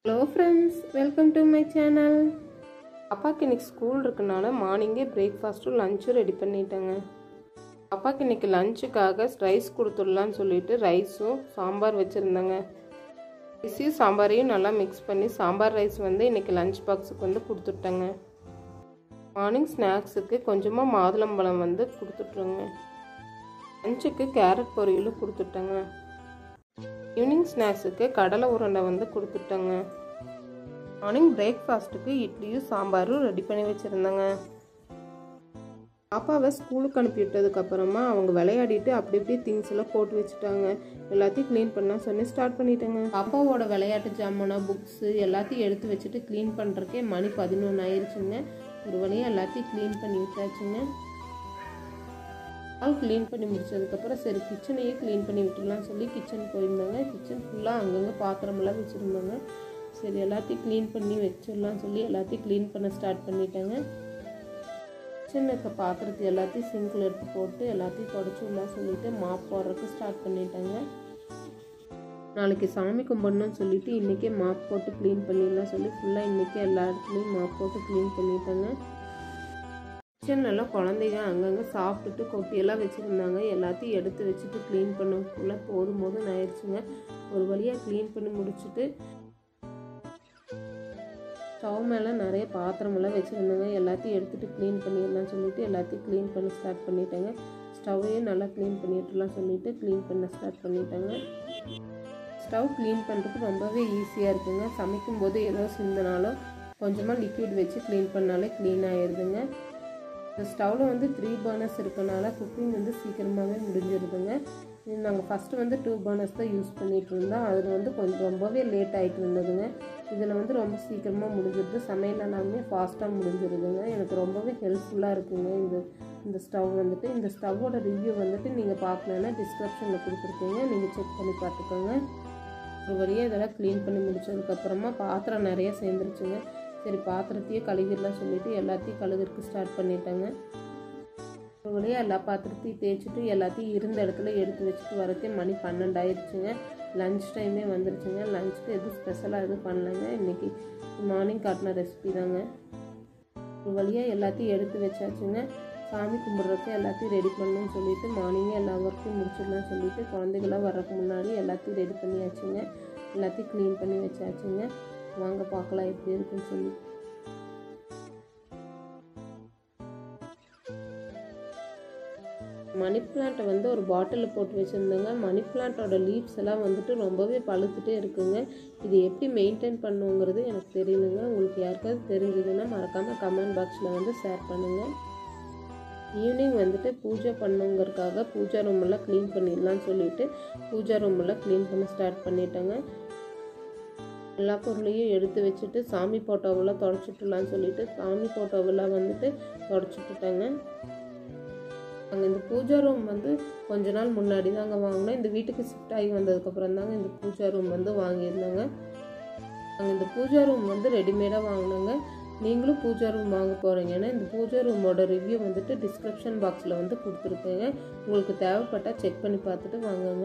Hello friends, welcome to my channel. அப்பாக்கு இன்னைக்கு school இருக்கனால மார்னிங்கே பிரேக்ஃபாஸ்ட்டும் லஞ்சும் ரெடி பண்ணிட்டேங்க. அப்பாக்கு இன்னைக்கு லஞ்சுக்காக ரைஸ் கொடுத்துடலான்னு சொல்லிட்டு ரைஸும் சாம்பார் வச்சுருந்தேங்க. ரைஸையும் சாம்பாரையும் நல்லா மிக்ஸ் பண்ணி சாம்பார் ரைஸ் வந்து இன்னைக்கு லஞ்ச் பாக்ஸுக்கு வந்து கொடுத்துட்டேங்க. மார்னிங் ஸ்நாக்ஸுக்கு கொஞ்சமாக மாதுளம்பழம் வந்து கொடுத்துட்ருங்க. லஞ்சுக்கு கேரட் பொரியலும் கொடுத்துட்டேங்க. ஈவினிங் ஸ்நாக்ஸுக்கு கடலை உருண்டை வந்து கொடுத்துட்டேங்க. மார்னிங் பிரேக்ஃபாஸ்ட்டுக்கு இட்லியும் சாம்பாரும் ரெடி பண்ணி வச்சுருந்தேங்க. பாப்பாவை ஸ்கூலுக்கு அனுப்பி விட்டதுக்கப்புறமா அவங்க விளையாடிட்டு அப்படி இப்படி திங்ஸ் எல்லாம் போட்டு வச்சுட்டாங்க. எல்லாத்தையும் க்ளீன் பண்ண சொல்லி ஸ்டார்ட் பண்ணிட்டேங்க. பாப்பாவோட விளையாட்டு ஜாமானா புக்ஸு எல்லாத்தையும் எடுத்து வச்சுட்டு க்ளீன் பண்ணுறக்கே மணி 11 ஆயிடுச்சுங்க. ஒரு வழியாக எல்லாத்தையும் க்ளீன் பண்ணி விட்டாச்சுங்க. ஆல் க்ளீன் பண்ணி முடிச்சதுக்கப்புறம் சரி கிச்சனையே க்ளீன் பண்ணி விட்டுடலாம் சொல்லி கிச்சன் போயிருந்தாங்க. கிச்சன் ஃபுல்லாக அங்கங்கே பாத்திரமெல்லாம் வச்சுருந்தாங்க. சரி எல்லாத்தையும் க்ளீன் பண்ணி வச்சிடலாம் சொல்லி எல்லாத்தையும் க்ளீன் பண்ண ஸ்டார்ட் பண்ணிட்டேங்க. கிச்சனில் இருக்க பாத்திரத்தை எல்லாத்தையும் சிங்கில் எடுத்து போட்டு எல்லாத்தையும் தொடச்சி விடலாம் சொல்லிவிட்டு மாப் போடுறதுக்கு ஸ்டார்ட் பண்ணிட்டேங்க. நாளைக்கு சாமி கும்பிடணும்னு சொல்லிவிட்டு இன்றைக்கே மாப் போட்டு க்ளீன் பண்ணிடலாம் சொல்லி ஃபுல்லாக இன்றைக்கே எல்லா இடத்துலையும் மாப் போட்டு க்ளீன் பண்ணிட்டேங்க. கிச்சன்லாம் குழந்தைங்க அங்கங்கே சாப்பிட்டுட்டு கொட்டியெல்லாம் வச்சுருந்தாங்க. எல்லாத்தையும் எடுத்து வச்சுட்டு க்ளீன் பண்ணக்குள்ளே போதும் ஆயிடுச்சுங்க. ஒரு வழியாக க்ளீன் பண்ணி முடிச்சுட்டு ஸ்டவ் மேலே நிறைய பாத்திரமெல்லாம் வச்சுருந்தாங்க. எல்லாத்தையும் எடுத்துகிட்டு க்ளீன் பண்ணிடலாம் சொல்லிவிட்டு எல்லாத்தையும் க்ளீன் பண்ண ஸ்டார்ட் பண்ணிட்டேங்க. ஸ்டவ்வையும் நல்லா க்ளீன் பண்ணிட்டுலாம் சொல்லிவிட்டு க்ளீன் பண்ண ஸ்டார்ட் பண்ணிட்டேங்க. ஸ்டவ் க்ளீன் பண்ணுறதுக்கு ரொம்பவே ஈஸியாக இருக்குங்க. சமைக்கும்போது ஏதோ சிந்தினாலும் கொஞ்சமாக லிக்விட் வச்சு க்ளீன் பண்ணாலே க்ளீன் ஆகிடுதுங்க. இந்த ஸ்டவ்வில் வந்து 3 பர்னர்ஸ் இருக்கனால குக்கிங் வந்து சீக்கிரமாகவே முடிஞ்சிருதுங்க. நாங்கள் ஃபஸ்ட்டு வந்து 2 பர்னர்ஸ் தான் யூஸ் பண்ணிகிட்டு இருந்தோம். அதில் வந்து கொஞ்சம் ரொம்பவே லேட் ஆகிட்டு இருந்ததுங்க. இதில் வந்து ரொம்ப சீக்கிரமாக முடிஞ்சிருது. சமையல் எல்லாமே ஃபாஸ்ட்டாக முடிஞ்சிருதுங்க. எனக்கு ரொம்பவே ஹெல்ப்ஃபுல்லாக இருக்குங்க இந்த ஸ்டவ் வந்துட்டு. இந்த ஸ்டவ்வோட ரிவ்யூ வந்துட்டு நீங்கள் பார்க்கலன்னா டிஸ்கிரிப்ஷனில் கொடுத்துருக்கீங்க, நீங்கள் செக் பண்ணி பார்த்துக்கோங்க. ஒரு வழியாக இதெல்லாம் க்ளீன் பண்ணி முடிச்சதுக்கப்புறமா பாத்திரம் நிறைய சேர்ந்துருச்சுங்க. சரி பாத்திரத்தையே கழுவிடலாம் சொல்லிவிட்டு எல்லாத்தையும் கழுவுறதுக்கு ஸ்டார்ட் பண்ணிட்டேங்க. ஒரு வழியாக எல்லா பாத்திரத்தையும் தேய்ச்சிட்டு எல்லாத்தையும் இருந்த இடத்துல எடுத்து வச்சுட்டு வரதே மணி 12 ஆயிடுச்சுங்க. லன்ச் டைமே வந்துருச்சுங்க. லஞ்சுக்கு எதுவும் ஸ்பெஷலாக எதுவும் பண்ணலைங்க. இன்றைக்கி மார்னிங் காட்டின ரெசிபி தாங்க. ஒரு வழியாக எல்லாத்தையும் எடுத்து வச்சாச்சுங்க. சாமி கும்பிட்றதுக்கு எல்லாத்தையும் ரெடி பண்ணணும்னு சொல்லிவிட்டு மார்னிங்கே எல்லா ஒர்க்கையும் முடிச்சிடலாம் சொல்லிவிட்டு குழந்தைகளாம் வர்றதுக்கு முன்னாடி எல்லாத்தையும் ரெடி பண்ணியாச்சுங்க. எல்லாத்தையும் க்ளீன் பண்ணி வச்சாச்சுங்க. வாங்க பார்க்கலாம் எப்படி இருக்குன்னு சொல்லி. மணி பிளான்ட்டை வந்து ஒரு பாட்டிலில் போட்டு வச்சுருந்தேங்க. மணி பிளான்ட்டோட லீவ்ஸ் எல்லாம் வந்துட்டு ரொம்பவே பழுத்துட்டே இருக்குங்க. இது எப்படி மெயின்டைன் பண்ணுங்கிறது எனக்கு தெரியணுங்க. உங்களுக்கு யாருக்காவது தெரிஞ்சதுன்னா மறக்காமல் கமெண்ட் பாக்ஸில் வந்து ஷேர் பண்ணுங்கள். ஈவினிங் வந்துட்டு பூஜை பண்ணுங்கிறதுக்காக பூஜா ரூமெல்லாம் க்ளீன் பண்ணிடலான்னு சொல்லிவிட்டு பூஜா ரூமெல்லாம் க்ளீன் பண்ண ஸ்டார்ட் பண்ணிட்டேங்க. எல்லா பொருளையும் எடுத்து வச்சுட்டு சாமி ஃபோட்டோவெல்லாம் தொடச்சிட்டுலான்னு சொல்லிவிட்டு சாமி ஃபோட்டோவெல்லாம் வந்துட்டு தொடச்சிட்டுட்டேங்க. அங்கே இந்த பூஜா ரூம் வந்து கொஞ்ச நாள் முன்னாடி தாங்க வாங்கினேன். இந்த வீட்டுக்கு ஷிஃப்ட் ஆகி வந்ததுக்கப்புறம் தாங்க இந்த பூஜா ரூம் வந்து வாங்கியிருந்தாங்க. அங்கே இந்த பூஜா ரூம் வந்து ரெடிமேடாக வாங்கினாங்க. நீங்களும் பூஜா ரூம் வாங்க போகிறீங்கன்னா இந்த பூஜா ரூமோட ரிவ்யூ வந்துட்டு டிஸ்கிரிப்ஷன் பாக்ஸில் வந்து கொடுத்துருக்கேங்க. உங்களுக்கு தேவைப்பட்டால் செக் பண்ணி பார்த்துட்டு வாங்குங்க.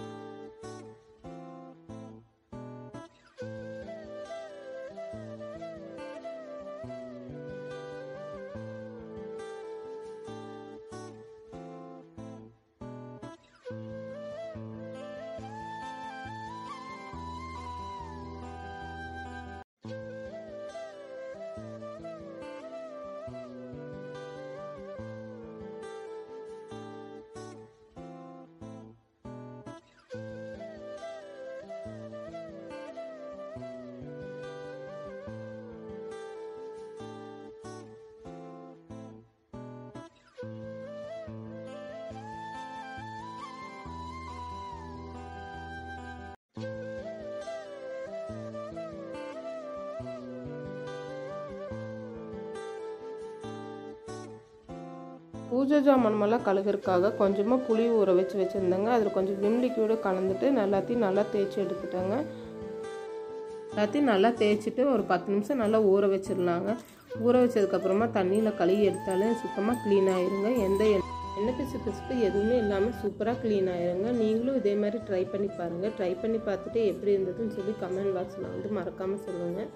பூஜை ஜாமானமெல்லாம் கழுகுறதுக்காக கொஞ்சமாக புளி ஊற வச்சுருந்தேங்க. அதில் கொஞ்சம் விம் லிக்விடு கலந்துட்டு எல்லாத்தையும் நல்லா தேய்ச்சி எடுத்துட்டேங்க. எல்லாத்தையும் நல்லா தேய்ச்சிட்டு ஒரு 10 நிமிஷம் நல்லா ஊற வச்சிடலாங்க. ஊற வச்சதுக்கப்புறமா தண்ணியில் கழுவி எடுத்தாலே சுத்தமாக க்ளீன் ஆகிருங்க. எண்ணெய் பிசுபிசுப்பு எதுவுமே இல்லாமல் சூப்பராக க்ளீன் ஆயிருங்க. நீங்களும் இதே மாதிரி ட்ரை பண்ணி பாருங்கள். ட்ரை பண்ணி பார்த்துட்டு எப்படி இருந்ததுன்னு சொல்லி கமெண்ட் பாக்ஸில் வந்து மறக்காமல் சொல்லுங்கள்.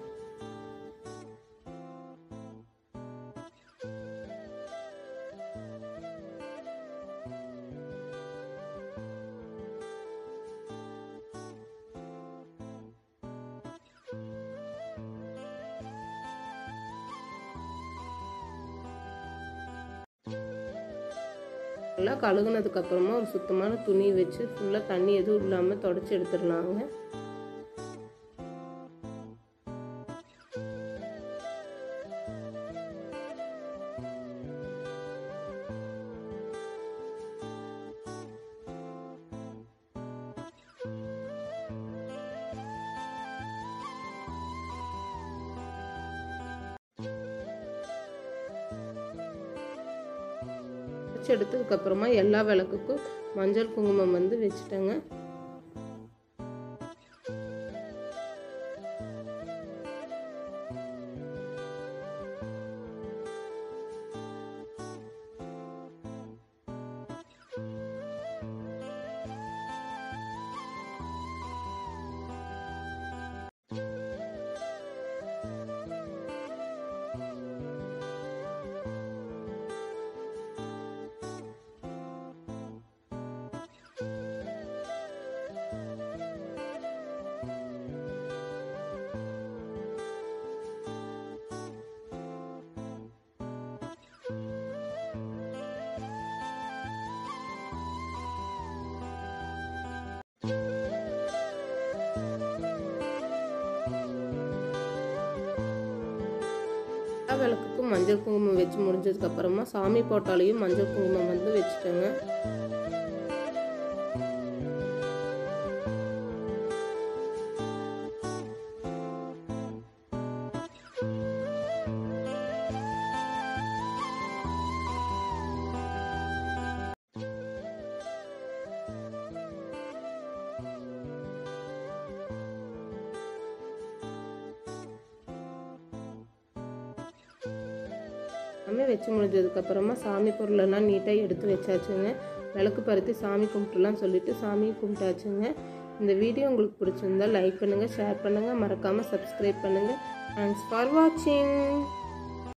நல்லா கழுகுனதுக்கப்புறமா ஒரு சுத்தமான துணி வச்சு ஃபுல்லாக தண்ணி எதுவும் இல்லாமல் தொடச்சி எடுத்துடலாங்க. எடுத்ததுக்கப்புறமா எல்லா விளக்குக்கும் மஞ்சள் குங்குமம் வந்து வச்சுட்டேங்க. விளக்குக்கும் மஞ்சள் குங்குமம் வச்சு முடிஞ்சதுக்கு அப்புறமா சாமி போட்டாலையும் மஞ்சள் குங்குமம் வந்து வச்சுட்டேங்க. எல்லாமே வச்சு முடிஞ்சதுக்கப்புறமா சாமி பொருளெல்லாம் நீட்டாக எடுத்து வச்சாச்சுங்க. விளக்கு பருத்தி சாமி கும்பிட்டுலாம் சொல்லிவிட்டு சாமி கும்பிட்டாச்சுங்க. இந்த வீடியோ உங்களுக்கு பிடிச்சிருந்தா லைக் பண்ணுங்கள், ஷேர் பண்ணுங்கள், மறக்காமல் சப்ஸ்கிரைப் பண்ணுங்கள். தேங்க்ஸ் ஃபார் வாட்சிங்.